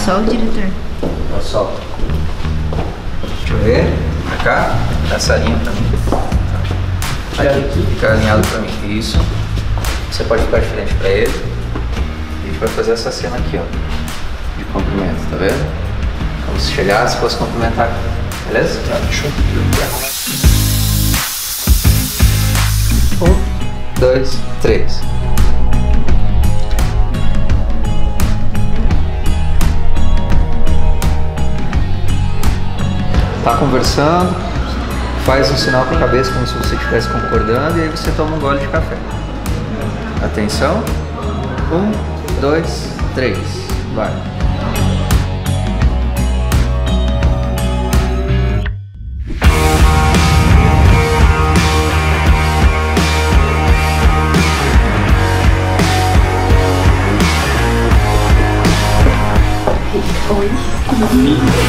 só o diretor. Ó, solta. Deixa eu ver. Pra cá. Dá essa linha pra mim. Aqui. Fica alinhado pra mim. Isso. Você pode ficar de frente pra ele. E a gente vai fazer essa cena aqui, ó. De cumprimento, tá vendo? Como se chegasse, fosse cumprimentar. Beleza? Tá, show. 1, 2, 3. Tá conversando, faz um sinal com a cabeça como se você estivesse concordando e aí você toma um gole de café. Atenção. 1, 2, 3. Vai. Oi.